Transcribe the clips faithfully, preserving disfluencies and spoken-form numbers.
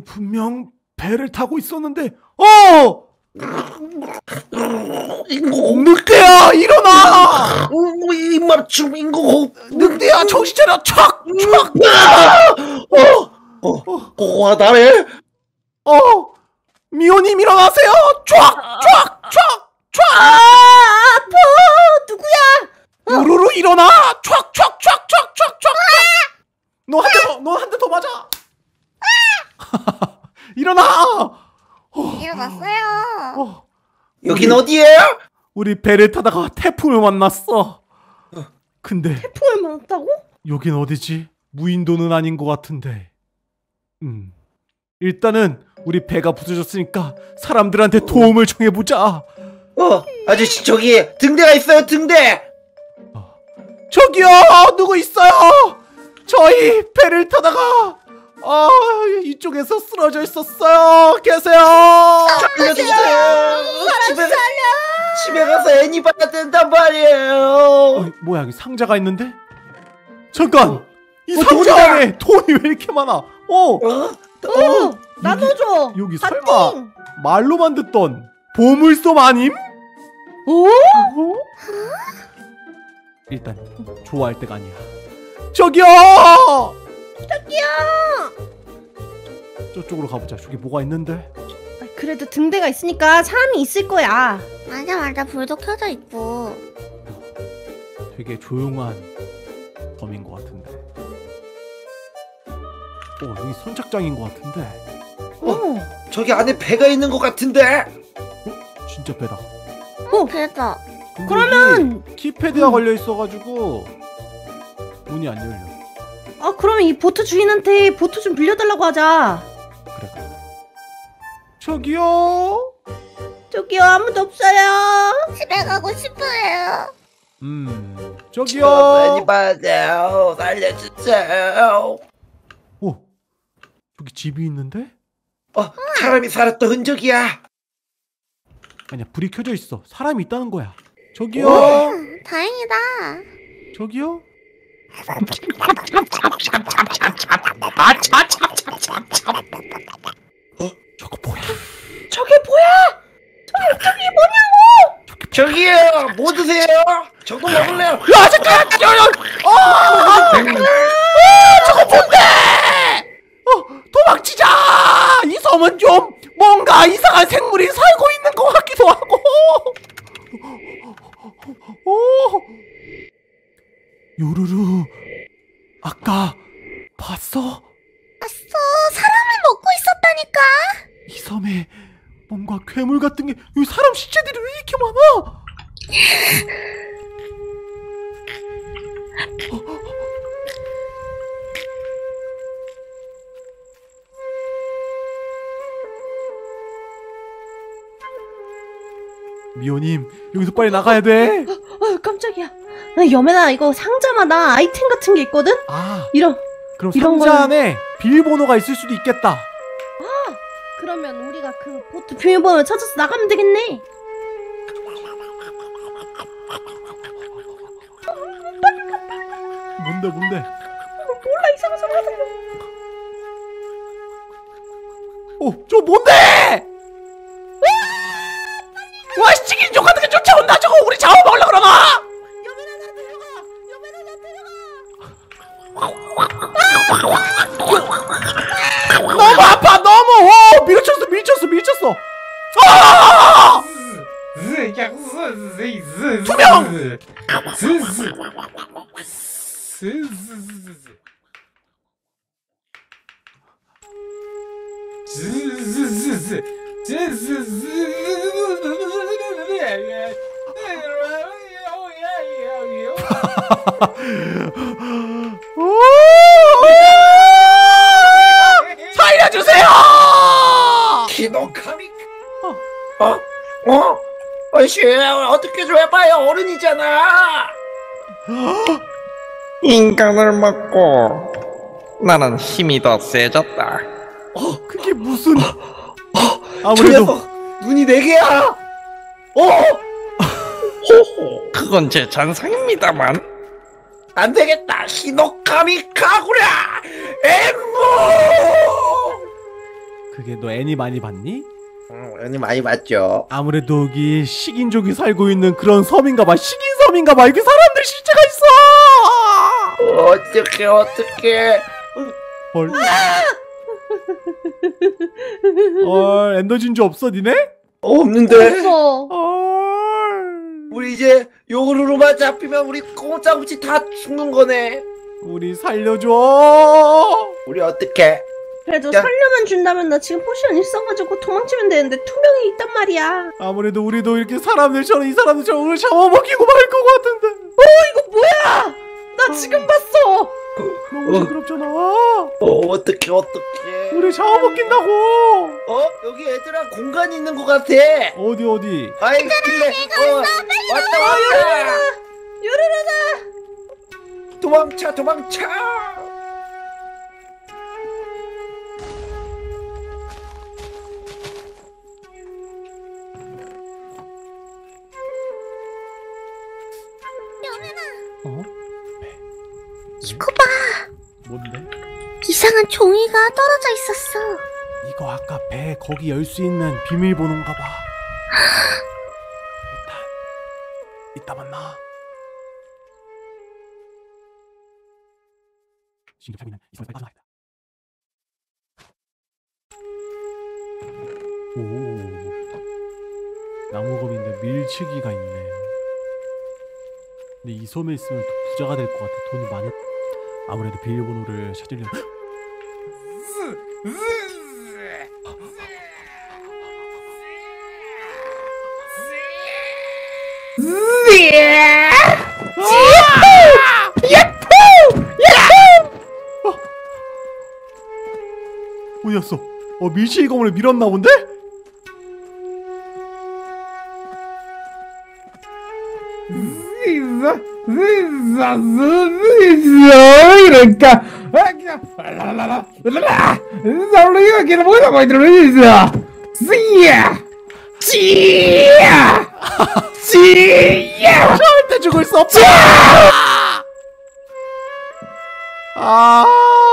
분명 배를 타고 있었는데. 어! 늑대야 일어나! 입맞춤 인고 늑대야 정신 차려! 촥! 촥! 어! 어! 어! 나래? 어! 미호님 일어나세요! 촥! 촥! 촥! 촥! 아! 아파! 누구야? 우르르 일어나! 촥! 촥! 촥! 촥! 촥! 촥! 너 한 대 더! 너 한 대 더 맞아! 일어나! 일어났어요. 어. 여긴 우리, 어디예요? 우리 배를 타다가 태풍을 만났어. 근데 태풍을 만났다고? 여긴 어디지? 무인도는 아닌 것 같은데. 음. 일단은 우리 배가 부서졌으니까 사람들한테 도움을 청해보자. 어, 아저씨 저기 등대가 있어요. 등대. 어. 저기요, 누구 있어요? 저희 배를 타다가 아 이쪽에서 쓰러져 있었어요. 계세요? 살려주세요. 집에 살려! 집에 가서 애니 봐야 된단 말이에요. 어, 뭐야 여기 상자가 있는데? 잠깐! 이 어, 상자 돈이다! 안에 돈이 왜 이렇게 많아? 어! 어? 어! 나눠줘! 여기 다 설마 띵! 말로만 듣던 보물섬 아님? 오? 어? 일단 좋아할 때가 아니야. 저기요! 저기요! 저쪽으로 가보자. 저기 뭐가 있는데? 아, 그래도 등대가 있으니까 사람이 있을 거야. 맞아 맞아 불도 켜져 있고. 되게 조용한 섬인 것 같은데. 어 여기 선착장인 것 같은데. 어. 저기 안에 배가 있는 것 같은데. 어? 진짜 배다. 어 그랬다. 근데 그러면 여기 키패드가 음. 걸려 있어가지고 문이 안 열려. 아 그러면 이 보트 주인한테 보트 좀 빌려달라고 하자. 그래 그래. 저기요. 저기요 아무도 없어요. 집에 가고 싶어요. 음 저 저기요. 애니 봐야 돼요. 살려주세요. 오 저기 집이 있는데? 어, 사람이 살았던 흔적이야. 아니야 불이 켜져 있어. 사람이 있다는 거야. 저기요. 어? 음, 다행이다. 저기요. 어? 저거 뭐야? 저게 뭐야? 저기 뭐냐고? 저기요, 뭐 드세요? 저도 먹을래요. 야 잠깐! 야, 야! 어! 아! 아! 저거 뭔데? 어 도망치자! 이 섬은 좀 뭔가 이상한 생물이 살고 있는 것 같기도 하고. 오! 요루루 아까 봤어? 봤어. 사람을 먹고 있었다니까. 이 섬에 뭔가 괴물 같은 게 여기 사람 시체들이 왜 이렇게 많아? 미호님 여기서 빨리 나가야 돼. 어 깜짝이야. 나 여매나 이거 상자마다 아이템 같은 게 있거든? 아 이런. 그럼 이런 상자 걸- 안에 비밀번호가 있을 수도 있겠다. 그러면 우리가 그 보트 비밀번호를 찾아서 나가면 되겠네. 뭔데 뭔데? 몰라 이상한 소리 하던데. 어, 저 뭔데? 와, 치킨 족 같은 게 쫓아온다. 저거 우리 잡아먹으려 그러나? 여매나 나 데려가. 여매나 나 데려가. 너무 아파, 너무. 어, 밀쳤어, 밀쳤어, 밀쳤어. 아! 투명! 살려주세요! 키노카미. 어? 어? 어이씨, 어떻게 좀 해봐요. 어른이잖아. 인간을 먹고 나는 힘이 더 세졌다. 어, 그게 무슨? 저 아무래도 녀석 눈이 네 개야. 어? 호호, 그건 제 잔상입니다만. 안 되겠다. 히노카미 카구라 엠무. 그게 너 애니 많이 봤니? 응, 형님 많이 봤죠. 아무래도 여기 식인족이 살고 있는 그런 섬인가봐. 식인섬인가봐. 여기 사람들 실체가 있어. 어떡해 어떡해. 헐. 헐, 엔더 진주 없어 니네? 어, 없는데. 없어. 헐. 우리 이제 요루루만 잡히면 우리 꼼짝없이 다 죽는 거네. 우리 살려줘. 우리 어떡해. 그래도 야. 살려만 준다면 나 지금 포션 있어가지고 도망치면 되는데 투명이 있단 말이야. 아무래도 우리도 이렇게 사람들처럼 이 사람들처럼 오늘 잡아먹히고 말 것 같은데. 이거 뭐야? 나 지금 봤어. 너무 어. 시끄럽잖아. 어, 어떡해 어떡해. 우리 잡아먹힌다고. 어? 여기 애들아 공간이 있는 것 같아. 어디 어디? 아이 근데 어, 왔다 왔다. 요르르다. 도망쳐 도망쳐. 어? 이거 봐. 뭔데? 이상한 종이가 떨어져 있었어. 이거 아까 배 거기 열 수 있는 비밀번호인가 봐. 일단 이따 만나. 신경 차리는 이성을 빠져나겠다. 오, 나무검인데 밀치기가 있네. 근데 이 섬에 있으면 또 부자가 될 것 같아. 돈이 많이. 아무래도 비밀번호를 찾으려면. 어디였어? 어, 밀치기 검을 밀었나 본데? 이러니까 우리가 길 보자고 있어. 씨야, 씨야, 씨야. 절대 죽을 수 없다. 아.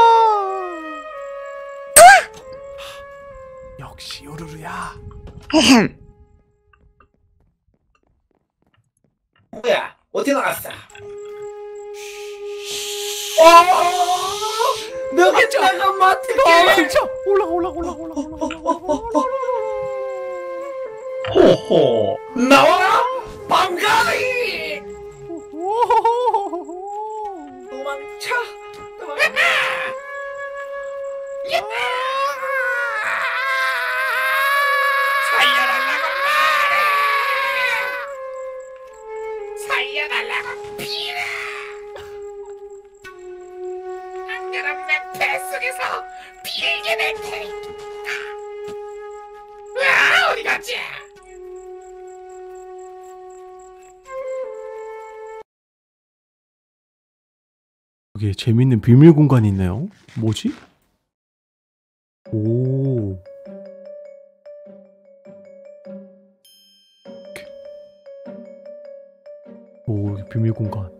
역시 요루루야. 뭐야 어디 나갔어? 어, 너가 잠깐만 어떡해. 도망쳐. 올라가 올라가 올라가 올라가 올라가 올라가. 호호 나와라 방가이. 도망쳐 도망쳐. 살려달라고 말해. 살려달라고 비라. 안 그럼 내 뱃속에서 빌게 될 테니까. 으아, 어디 갔지? 여기에 재밌는 비밀 공간이 있네요. 뭐지? 오. 오, 여기 비밀 공간.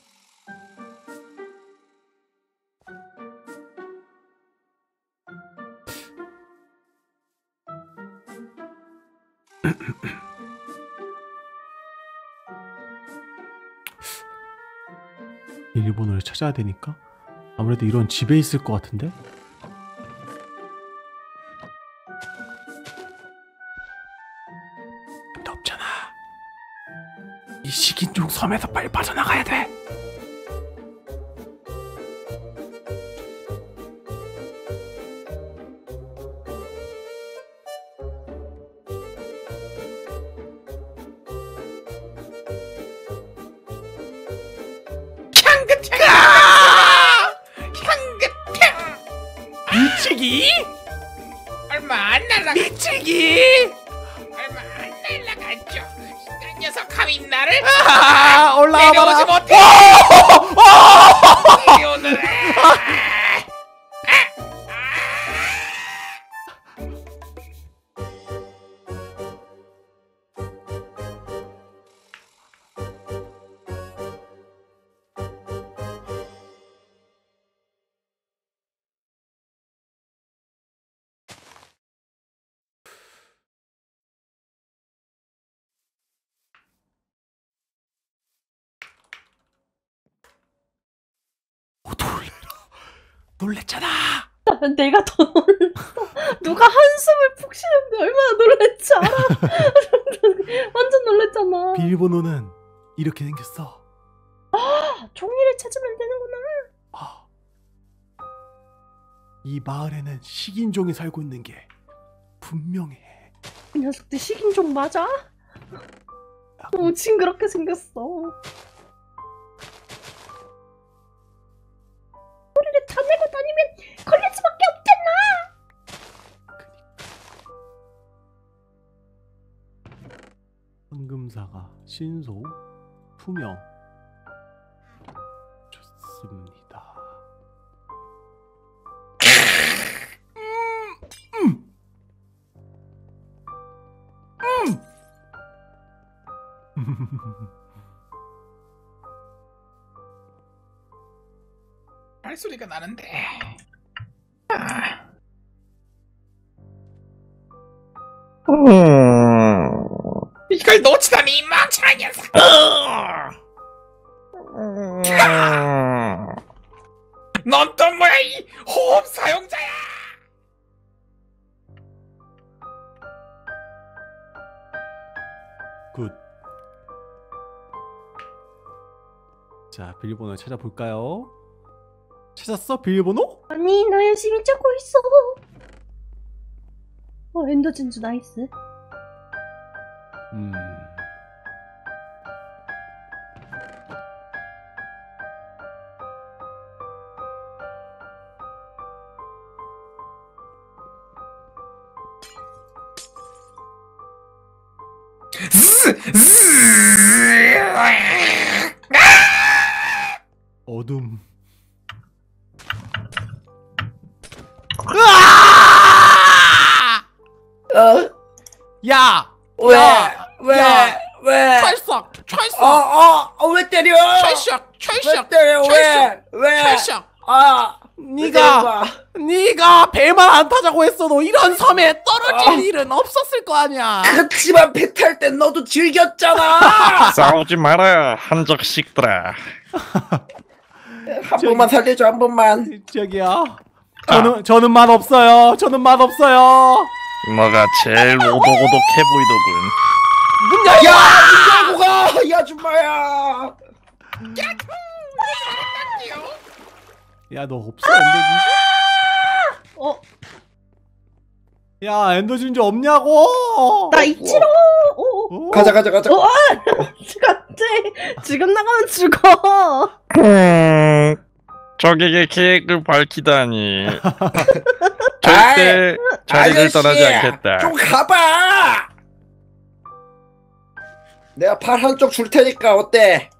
일본어를 찾아야 되니까 아무래도 이런 집에 있을 것 같은데? 근데 없잖아. 이 식인종 섬에서 빨리 빠져나가야 돼. 향긋향! 향긋향! 미치기? 얼마 안 날라가. 미치기? 얼마 안 날라갔죠. 이 녀석 감히 나를 아, 올라와 내려오지 봐라. 못해. 이리 오너라. 놀랬잖아. 내가 더 놀랐어. 누가 한숨을 푹 쉬는데 얼마나 놀랬지 알아? 완전 놀랬잖아. 비밀번호는 이렇게 생겼어. 아, 종이를 찾으면 되는구나. 아, 이 마을에는 식인종이 살고 있는 게 분명해. 그 녀석들 식인종 맞아? 너무 징그럽게 생겼어. 소리를 다 내고 다니면 걸릴 수밖에 없잖아. 황금사가 신속 투명. 좋습니다. 음, 음, 음. 발소리가 나는데. 음. 이걸 놓치다니 이 망청한 녀석. 넌 또 뭐야 이 호흡 사용자야. 굿. 자, 비밀번호 찾아볼까요? 찾았어? 비밀번호? 아니 나 열심히 찾고 있어. 어 엔더 진주 나이스. 음. 어둠. 어? 야! 왜? 야! 왜? 야! 왜? 찰싹! 찰싹! 어, 어, 어, 왜 때려? 찰싹! 왜 찰싹! 때려? 왜? 찰싹! 왜? 찰싹! 아, 네가 네가 배만 안 타자고 했어도 이런 섬에 떨어질 아. 일은 없었을 거 아니야. 그치만 배 탈 땐 너도 즐겼잖아. 싸우지 말아요 한적씩들아. 한 번만 살려줘, 한 번만. 저기요. 저는 저는 맛 없어요. 저는 맛 없어요. 너가 제일 오독오독해 보이더군. 문 열려! 야, 문 열고 가, 이 아줌마야. 야, 너 없어 엔더진주? 어 야, 엔더진주 없냐고? 나 있지롱. 오. 어? 가자, 가자, 가자. 어, 같지. 지금 나가면 죽어. 음, 적에게 계획을 밝히다니. 절대 자리를 아저씨, 떠나지 않겠다. 좀 가봐. 내가 팔 한쪽 줄 테니까 어때?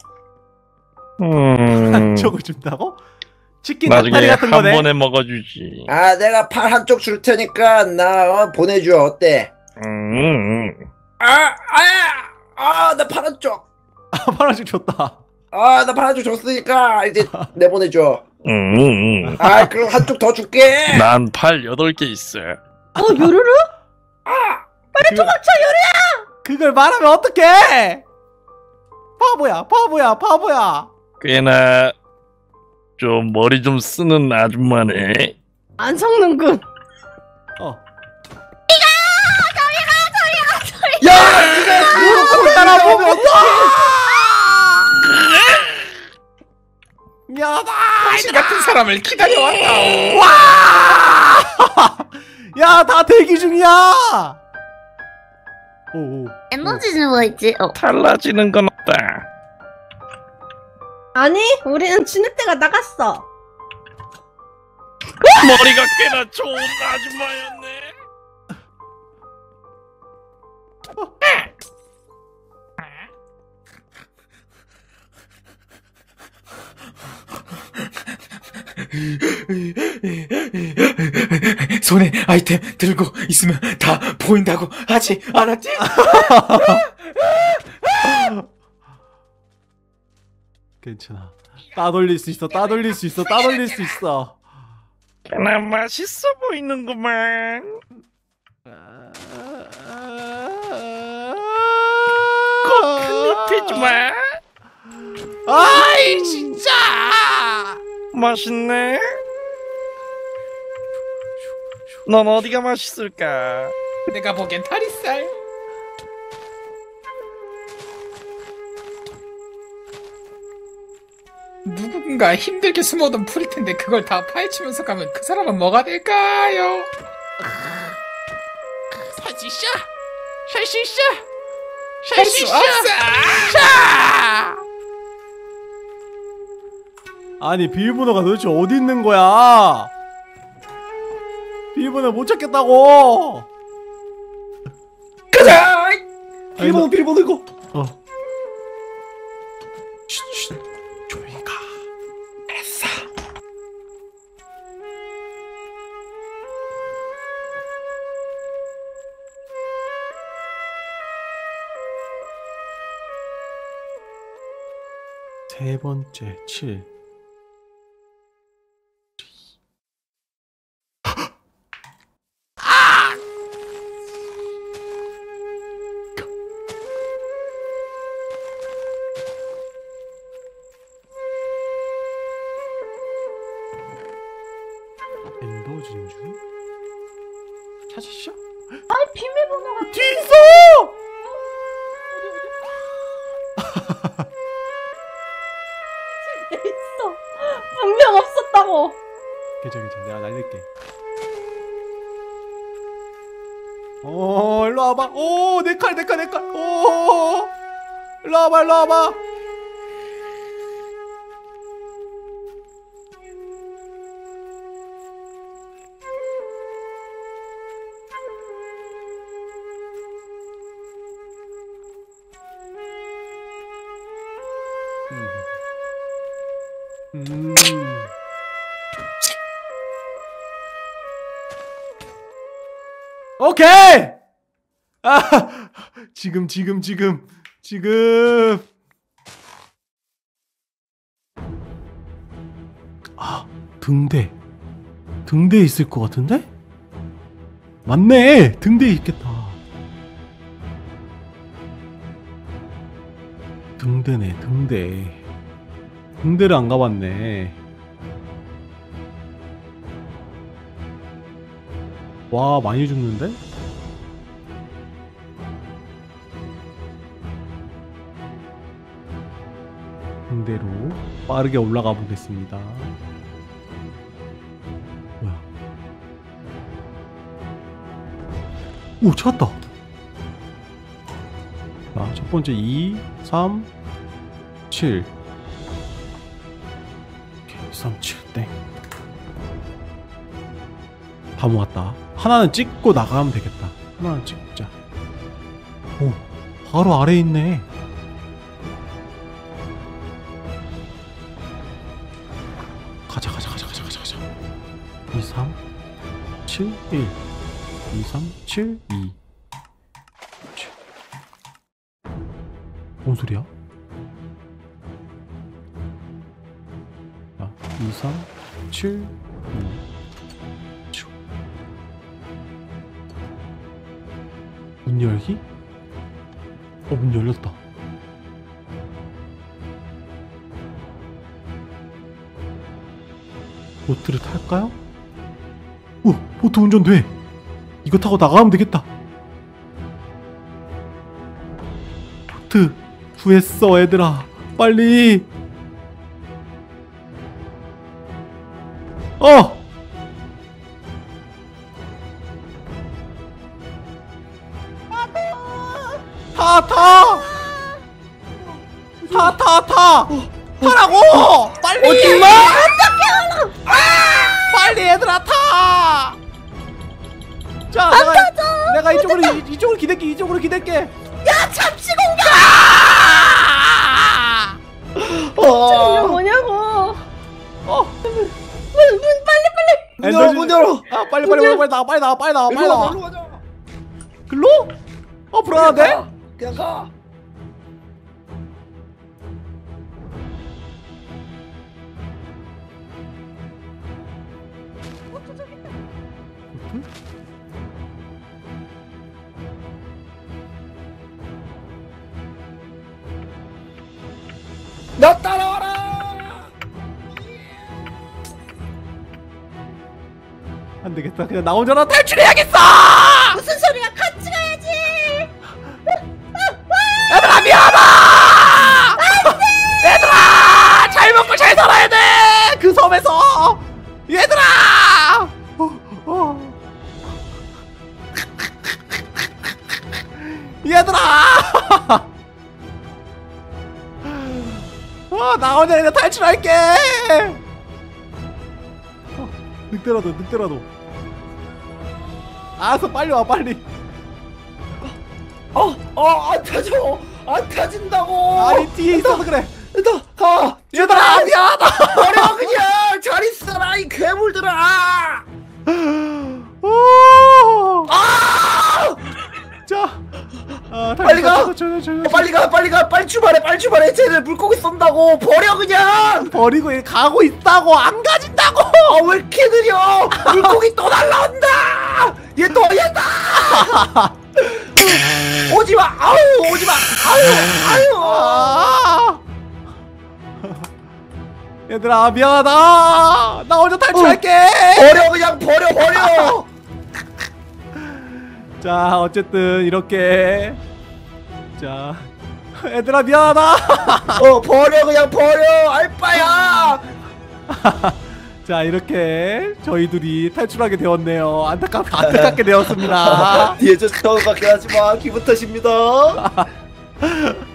음, 한쪽을 준다고? 치킨 닭다리 나중에 같은 한 거네. 번에 먹어주지. 아, 내가 팔 한쪽 줄 테니까 나 어, 보내줘, 어때? 음, 아, 아, 아, 나 팔 한쪽. 아, 파란색 줬다. 아, 나 팔 한쪽 줬으니까 이제 내보내줘. 음, 음. 아, 그럼 한쪽 더 줄게. 난 팔 여덟 개 있어. 어 요루루? 빨리 도망쳐, 요리야! 그걸 말하면 어떡해! 바보야, 바보야, 바보야. 꽤나 좀 머리 좀 쓰는 아줌마네. 안 섞는군. 어. 야, 니가 그걸 따라보면 어떡해! 미안하다! 당신 같은 사람을 기다려왔다. 와! 야, 다 대기 중이야! 오, 오. 에너지는 뭐 있지? 어. 달라지는 건 없다. 아니 우리는 진흙대가 나갔어. 머리가 꽤나 좋은 아줌마였네. 손에 아이템 들고 있으면 다 보인다고 하지 않았지? 괜찮아. 따돌릴 수 있어, 따돌릴 수 있어, 따돌릴 수 있어. 꽤나 맛있어 보이는구만. 꼭 흔들지 마. 아이, 진짜! 맛있네. 넌 어디가 맛있을까? 내가 보기엔 다리살. 누군가 힘들게 숨어둔 풀일 텐데 그걸 다 파헤치면서 가면 그 사람은 뭐가 될까요? 살 수 있어! 살 수 있어! 할 수 없어! 아니 비밀번호가 도대체 어디 있는 거야? 비밀번호 못 찾겠다고. 가자! 비밀번호 너- 비밀번호 이거. 어. 쉿, 쉿. 조용히 가. 알았어. 세 번째 칠. 엔더 진주? 찾으시죠? 아니 비밀번호가 뒤에 있어! 있어. 분명 없었다고. 괜찮아 괜찮아 내가 날릴게. 어 일로 와봐. 오 내 칼 내 칼 내 칼. 오 일로 와봐 일로 와봐. 음. 음. 오케이! 아, 지금, 지금, 지금, 지금. 아, 등대. 등대에 있을 것 같은데? 맞네! 등대에 있겠다. 등대네, 등대. 등대를 안 가봤네. 와 많이 죽는데? 등대로 빠르게 올라가 보겠습니다. 뭐야? 오 찾았다. 자, 첫 번째 이, 삼, 칠. 오케이, 삼, 칠 땡. 다 모았다. 하나는 찍고 나가면 되겠다. 하나는 찍자. 오, 바로 아래에 있네. 가자, 가자, 가자, 가자, 가자, 가자. 이, 삼, 칠, 일. 이, 삼, 칠, 이. 칠. 뭔 소리야? 자, 이, 삼, 칠, 이. 문 열기? 어, 문 열렸다. 보트를 탈까요? 오! 보트 운전돼! 이거 타고 나가면 되겠다. 보트 구했어 얘들아. 빨리. 어! 타! 타! 타! 타! 타! 타라고! 빨리! 어디마? 빨리 얘들아 타! 자, 내가, 내가 이쪽으로 이, 이쪽으로 기댈게. 이쪽으로 기댈게. 야 잠시 공격! 이거 뭐냐고. 어. 문, 문 빨리 빨리. 문 열어 문 열어. 아, 빨리 빨리 빨리 빨리 나와. 빨리 나와. 빨리 나와. 빨리 일로 와 나와. 일로 가자. 글로? 어, 불안한데? 그냥 가. 나 따라와라. 안 되겠다. 그냥 나 혼자라 탈출해야겠어. 무슨 소리야? 같이 가야지. 얘들아 미안하다. 얘들아 잘 먹고 잘 살아야 돼. 그 섬에서 얘들아. 어, 어. 얘들아. 어, 나 혼자 그냥 탈출할게. 어, 늑대라도 늑대라도. 알았어 빨리 와 빨리. 어, 어, 안 타져. 안 타진다고. 아니 뒤에 있어서 그래. 일단 가. 얘들아 미안하다. 버려 그냥. 잘 있어라 이 괴물들아. 오! 아! 자, 아, 빨리 가. 저, 저, 저, 저, 빨리 가, 빨리 가, 빨리 출발해, 빨리 출발해. 쟤들 물고기 쏜다고. 버려 그냥. 버리고 얘 가고 있다고 안 가진다고. 아, 왜 이렇게 느려? 물고기 또 날라온다. 얘 또 얘다. 오지 마. 아우, 오지 마. 아유, 아유. 아! 얘들아 미안하다. 나 혼자 탈출할게. 버려 그냥 버려 버려. 자, 어쨌든 이렇게 자, 얘들아 미안하다. 어, 버려 그냥 버려. 알바야. 자, 이렇게 저희 둘이 탈출하게 되었네요. 안타깝 안타깝게 되었습니다. 뒤에 저 처음 밖에 하지 마. 기분 탓입니다.